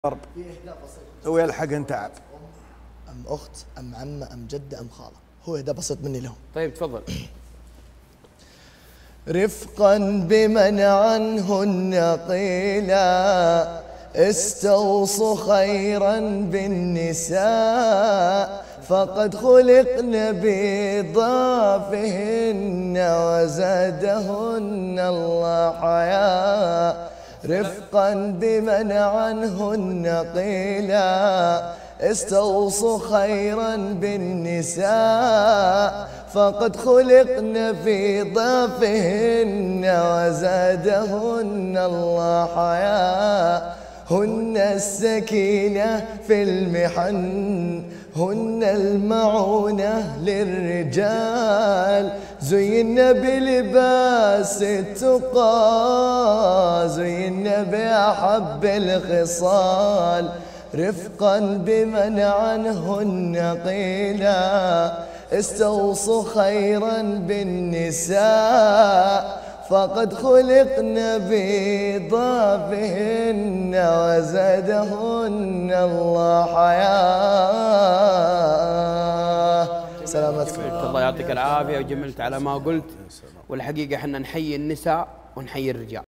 ضرب. هو يلحق انت عاد. أم أخت أم عمة أم جدة أم خالة. هو إهداء بسيط مني لهم. طيب تفضل. رفقا بمن عنهن قيلا استوصوا خيرا بالنساء فقد خلقن بضافهن وزادهن الله حياء. رفقا بمن عنهن قيلا استوصوا خيرا بالنساء فقد خلقن في ضافهن وزادهن الله حياء. هن السكينة في المحن هن المعونة للرجال زينا بلباس التقى زينا بأحب الخصال. رفقا بمن عنهن قيلا استوصوا خيرا بالنساء فقد خلقن بضافهن وزادهن الله حياء. سلامتكم. الله يعطيك العافية وجملت على ما قلت. والحقيقة احنا نحيي النساء ونحيي الرجال.